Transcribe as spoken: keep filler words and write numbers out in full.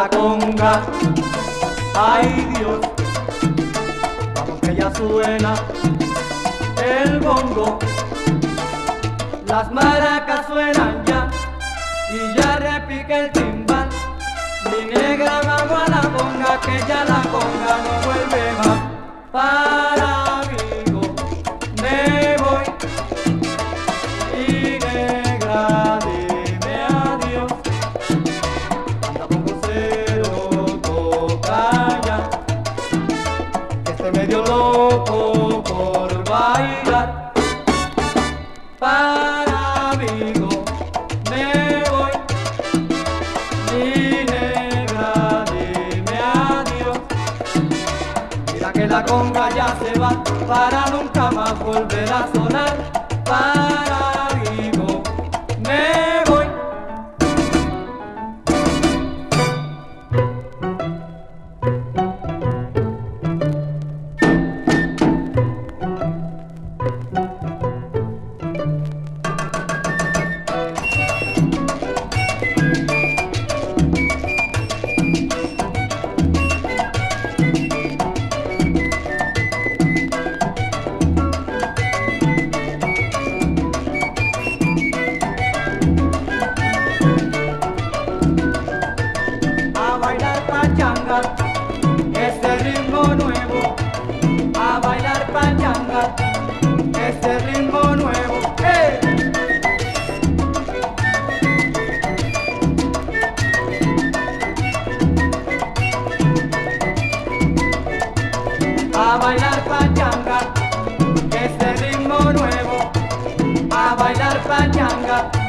la conga. Ay Dios, vamos que ya suena el bongo, las maracas suenan ya y ya repica el timbal. Mi negra, vamos a la conga, que ya la conga no vuelve más. Para Vigo me voy y negra, dime adiós. Anda bongocero, toca ya, que estoy medio loco por bailar. Para Vigo me voy y negra, dime adiós. Mira que la conga ya se va para nunca más volver a sonar. Para Vigo me voy. Este ritmo nuevo, a bailar pachanga, este ritmo nuevo, ¡hey! A bailar pachanga, este ritmo nuevo, a bailar pachanga.